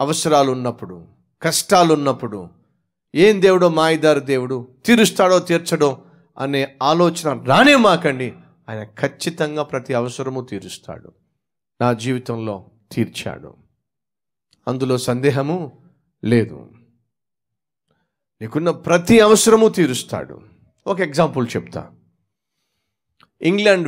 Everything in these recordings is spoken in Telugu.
అవసరాలు ఉన్నప్పుడు, కష్టాలు ఉన్నప్పుడు, ఏం దేవుడో మాయదారు దేవుడు, తీరుస్తాడో తీర్చడో అనే ఆలోచన రానే మాకండి. ఆయన ఖచ్చితంగా ప్రతి అవసరము తీరుస్తాడు. నా జీవితంలో తీర్చాడు, అందులో సందేహము లేదు. నీకున్న ప్రతి అవసరము తీరుస్తాడు. ఒక ఎగ్జాంపుల్ చెప్తా. ఇంగ్లాండ్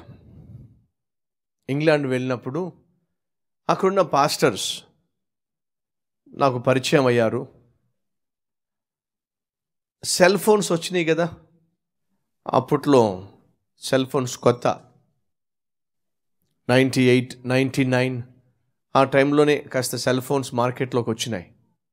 వెళ్ళినప్పుడు అక్కడున్న పాస్టర్స్ నాకు పరిచయం అయ్యారు. సెల్ ఫోన్స్ వచ్చినాయి కదా, అప్పట్లో సెల్ ఫోన్స్ కొత్త, 98, 99 ఆ టైంలోనే కాస్త సెల్ ఫోన్స్ మార్కెట్లోకి వచ్చినాయి.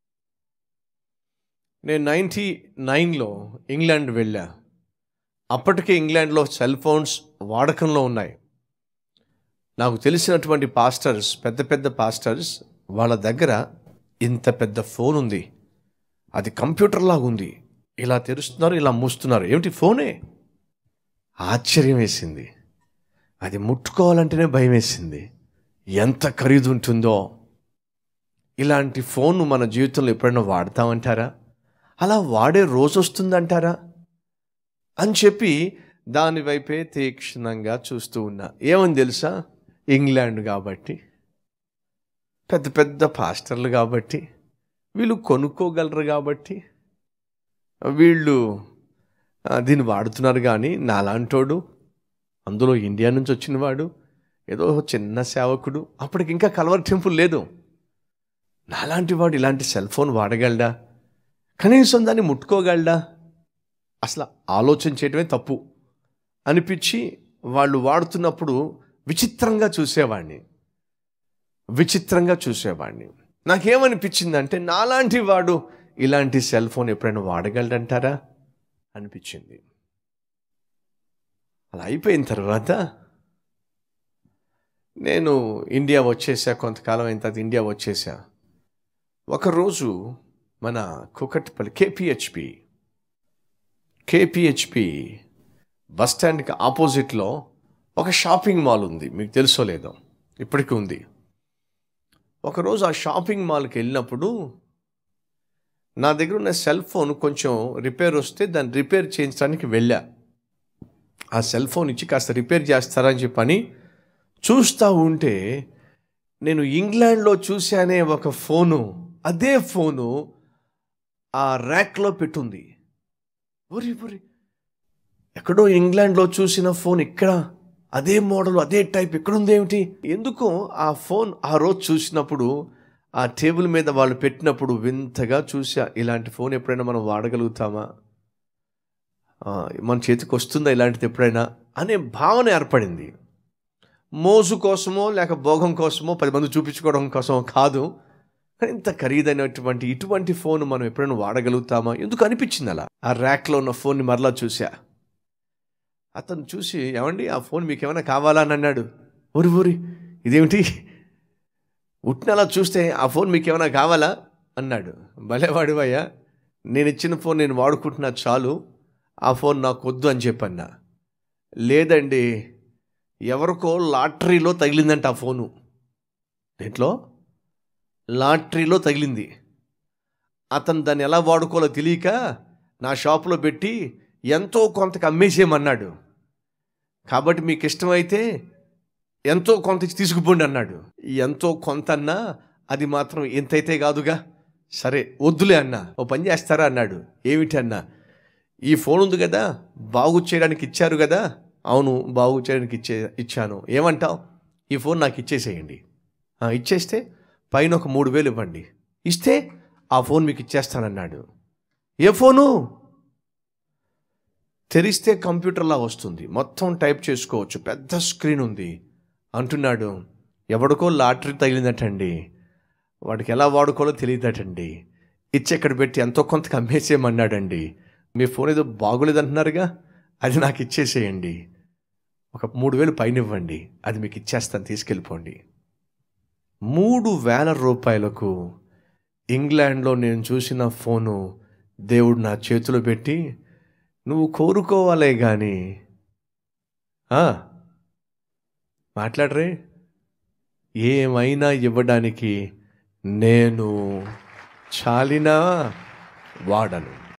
నేను 99లో ఇంగ్లాండ్ వెళ్ళా. అప్పటికే ఇంగ్లాండ్లో సెల్ ఫోన్స్ వాడకంలో ఉన్నాయి. నాకు తెలిసినటువంటి పాస్టర్స్, పెద్ద పెద్ద పాస్టర్స్, వాళ్ళ దగ్గర ఇంత పెద్ద ఫోన్ ఉంది, అది కంప్యూటర్ లాగా ఉంది, ఇలా తెరుస్తున్నారు, ఇలా మూస్తున్నారు. ఏమిటి ఫోనే? ఆశ్చర్యం వేసింది. అది ముట్టుకోవాలంటేనే భయం వేసింది, ఎంత ఖరీదు ఉంటుందో. ఇలాంటి ఫోన్ మన జీవితంలో ఎప్పుడైనా వాడతామంటారా? అలా వాడే రోజు వస్తుందంటారా అని చెప్పి దాని వైపే తీక్షణంగా చూస్తూ ఉన్నా. ఏమని తెలుసా? ఇంగ్లాండ్ కాబట్టి, పెద్ద పెద్ద పాస్టర్లు కాబట్టి, వీళ్ళు కొనుక్కోగలరు కాబట్టి వీళ్ళు దీన్ని వాడుతున్నారు. కానీ నాలాంటోడు, అందులో ఇండియా నుంచి వచ్చినవాడు, ఏదో చిన్న సేవకుడు, అప్పటికి ఇంకా కల్వరి టెంపుల్ లేదు, నాలాంటి వాడు ఇలాంటి సెల్ ఫోన్ వాడగలడా? కనీసం దాన్ని ముట్టుకోగలడా? అసలు ఆలోచన చేయడమే తప్పు అనిపించి వాళ్ళు వాడుతున్నప్పుడు విచిత్రంగా చూసేవాడిని. నాకేమనిపించిందంటే, నాలాంటి వాడు ఇలాంటి సెల్ ఫోన్ ఎప్పుడైనా వాడగలడంటారా అనిపించింది. అలా అయిపోయిన తర్వాత నేను ఇండియా వచ్చేసా. కొంతకాలం అయిన తర్వాత ఇండియా వచ్చేసా. ఒకరోజు మన కూకట్పల్లి కేపీహెచ్పి బస్ స్టాండ్కి ఆపోజిట్లో ఒక షాపింగ్ మాల్ ఉంది. మీకు తెలుసో లేదో, ఇప్పటికీ ఉంది. ఒకరోజు ఆ షాపింగ్ మాల్కి వెళ్ళినప్పుడు నా దగ్గర ఉన్న సెల్ ఫోన్ కొంచెం రిపేర్ వస్తే దాన్ని రిపేర్ చేయించడానికి వెళ్ళా. ఆ సెల్ ఫోన్ ఇచ్చి కాస్త రిపేర్ చేస్తారని చెప్పని చూస్తూ ఉంటే, నేను ఇంగ్లాండ్లో చూశానే ఒక ఫోను, అదే ఫోను ఆ ర్యాక్లో పెట్టుంది. ఒరి ఎక్కడో ఇంగ్లాండ్లో చూసిన ఫోన్ ఇక్కడ, అదే మోడల్, అదే టైప్ ఎక్కడుంది ఏమిటి? ఎందుకో ఆ ఫోన్ ఆ రోజు చూసినప్పుడు ఆ టేబుల్ మీద వాళ్ళు పెట్టినప్పుడు వింతగా చూసా. ఇలాంటి ఫోన్ ఎప్పుడైనా మనం వాడగలుగుతామా? మన చేతికి వస్తుందా ఇలాంటిది ఎప్పుడైనా అనే భావన ఏర్పడింది. మోజు కోసమో లేక భోగం కోసమో, 10 మంది చూపించుకోవడం కోసమో కాదు, ఇంత ఖరీదైనటువంటి ఇటువంటి ఫోన్ మనం ఎప్పుడైనా వాడగలుగుతామా ఎందుకు అనిపించింది. అలా ఆ ర్యాక్లో ఉన్న ఫోన్ని మరలా చూసా. అతను చూసి, ఏమండి ఆ ఫోన్ మీకు ఏమైనా కావాలా అని అన్నాడు. ఊరి ఇదేమిటి, ఉట్టిన అలా చూస్తే ఆ ఫోన్ మీకు ఏమైనా కావాలా అన్నాడు. భలేవాడివయ్యా, నేను ఇచ్చిన ఫోన్ నేను వాడుకుంటున్నా చాలు, ఆ ఫోన్ నాకు వద్దు అని చెప్పన్నా. లేదండి, ఎవరికో లాటరీలో తగిలిందంట ఆ ఫోను. దేంట్లో? లాటరీలో తగిలింది. అతను దాన్ని ఎలా వాడుకోవాలో తెలియక నా షాపులో పెట్టి ఎంతో కొంతకు అమ్మేసేయమన్నాడు. కాబట్టి మీకు ఇష్టమైతే ఎంతో కొంత తీసుకుపోండి అన్నాడు. ఎంతో కొంత అన్నా అది మాత్రం ఎంతైతే కాదుగా. సరే వద్దులే అన్నా. ఓ పని చేస్తారా అన్నాడు. ఏమిటి అన్నా? ఈ ఫోన్ ఉంది కదా, బాగు చేయడానికి ఇచ్చారు కదా. అవును, బాగు చేయడానికి ఇచ్చాను. ఏమంటావు? ఈ ఫోన్ నాకు ఇచ్చేసేయండి. ఇచ్చేస్తే పైన ఒక 3,000 ఇవ్వండి, ఇస్తే ఆ ఫోన్ మీకు ఇచ్చేస్తానన్నాడు. ఏ ఫోను? తెరిస్తే కంప్యూటర్లా వస్తుంది, మొత్తం టైప్ చేసుకోవచ్చు, పెద్ద స్క్రీన్ ఉంది అంటున్నాడు. ఎవడికో లాటరీ తగిలిందటండి, వాడికి ఎలా వాడుకోవాలో తెలియదటండి. ఇచ్చి ఎక్కడ పెట్టి ఎంతో కొంతకు అమ్మేసేయమన్నాడండి. మీ ఫోన్ ఏదో బాగోలేదంటున్నారుగా, అది నాకు ఇచ్చేసేయండి, ఒక 3,000 పైన ఇవ్వండి, అది మీకు ఇచ్చేస్తాను, తీసుకెళ్ళిపోండి. 3,000 రూపాయలకు ఇంగ్లాండ్లో నేను చూసిన ఫోను దేవుడు నా చేతిలో పెట్టి, నువ్వు కోరుకోవాలే కానీ మాట్లాడరే, ఏమైనా ఇవ్వడానికి నేను చాలిన వాడను.